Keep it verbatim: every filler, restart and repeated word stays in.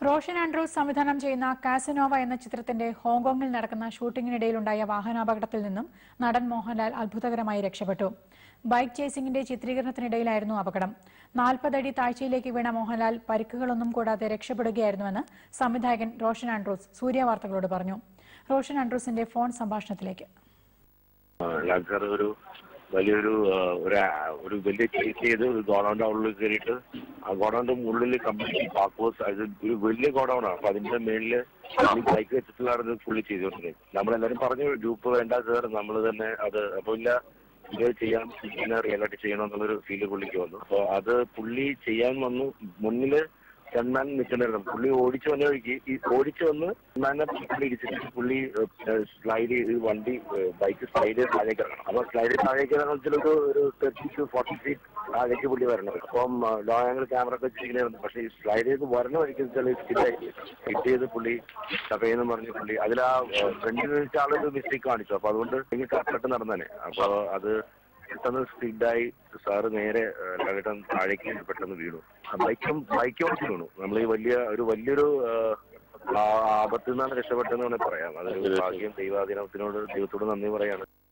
Roshan Andrews സംവിധാനം ചെയ്യുന്ന Casanova എന്ന ചിത്രത്തിന്റെ ഹോങ്കോങ്ങിൽ നടക്കുന്ന ഷൂട്ടിംഗിനിടയിലുണ്ടായ വാഹനാപകടത്തിൽ നിന്നും നടൻ മോഹൻലാൽ അത്ഭുതകരമായി രക്ഷപ്പെട്ടു. ബൈക്ക് ചേസിംഗിന്റെ ചിത്രീകരണത്തിനിടയിലായിരുന്നു അപകടം. നാൽപ്പത് അടി താഴ്ചയിലേക്ക് വീണ മോഹൻലാൽ പരിക്കുകളൊന്നും കൂടാതെ രക്ഷപ്പെടുകയായിരുന്നുവെന്ന് സംവിധായകൻ റോഷൻ ആൻഡ്രൂസ് സൂര്യ വാർത്തകളോട് പറഞ്ഞു. റോഷൻ ആൻഡ്രൂസിന്റെ ഫോൺ സംഭാഷണത്തിലേക്ക്. വലിയൊരു ഒരു വലിയ കേസ് ചെയ്ത് ഗോഡൌണിന്റെ ഉള്ളിൽ കയറിയിട്ട് ആ ഗോഡൌണിന്റെ ഉള്ളിൽ കംപ്ലീറ്റ് പാക്കോസ് അത് ഒരു വലിയ ഗോഡൌണാണ്. അപ്പൊ അതിന്റെ മേളില് ബൈക്ക് വെച്ചിട്ടുള്ളതാണ് പുള്ളി ചെയ്തോണ്ടിരുന്നത്. നമ്മളെല്ലാരും പറഞ്ഞു ഗ്രൂപ്പ് വേണ്ട സാർ, നമ്മൾ തന്നെ അത് അപ്പൊ ഇല്ല ഇത് ചെയ്യാൻ പിന്നെ റിയലായിട്ട് ചെയ്യണം എന്നുള്ളൊരു ഫീല് പുള്ളിക്ക് വന്നു. അപ്പൊ അത് പുള്ളി ചെയ്യാൻ വന്നു. മുന്നില് ഗൺമാൻ നിൽക്കണ്ടായിരുന്നു. പുള്ളി ഓടിച്ചു വന്ന വഴിക്ക് ഈ ഓടിച്ചു വന്ന് ഗൺമാനെ പുള്ളി ഇടിച്ചിട്ട് പുള്ളി സ്ലൈഡ് ചെയ്ത് വണ്ടി ബൈക്ക് സ്ലൈഡ് ചെയ്ത് താഴേക്ക് ഇറങ്ങണം. അപ്പൊ സ്ലൈഡ് താഴേക്ക് ഇറങ്ങാൻ വെച്ചാൽ ഒരു ഒരു തേർട്ടി ടു ഫോർട്ടി ഫീറ്റ് താഴേക്ക് പുള്ളി വരണം. അപ്പം ലോ ആംഗിൾ ക്യാമറ ഒക്കെ വെച്ചിരിക്കുന്നു. പക്ഷെ ഈ സ്ലൈഡ് ചെയ്ത് വരണ വഴിക്ക് വെച്ചാൽ സ്കിഡായി ഹിറ്റ് ചെയ്ത് പുള്ളി കഥയെന്ന് പറഞ്ഞു പുള്ളി അതിൽ ആ ഫ്രണ്ടിൽ വെച്ച ആളൊരു മിസ്റ്റേക്ക് കാണിച്ചു. അപ്പൊ അതുകൊണ്ട് എനിക്ക് കറക്റ്റ് നടന്നേ. അപ്പൊ അത് പെട്ടെന്ന് സ്പീഡായി സാറ് നേരെ ലഗട്ടം താഴേക്ക് പെട്ടെന്ന് വീണു. ബൈക്കും ബൈക്കും ഓടിച്ച് വീണു. നമ്മൾ ഈ വലിയ ഒരു വലിയൊരു ആപത്തിൽ നിന്നാണ് രക്ഷപ്പെട്ടെന്ന് വേണമെങ്കിൽ പറയാം. അതൊരു ഭാഗ്യം. ദൈവാധീനത്തിനോട് ദൈവത്തോട് നന്ദി പറയാണ്.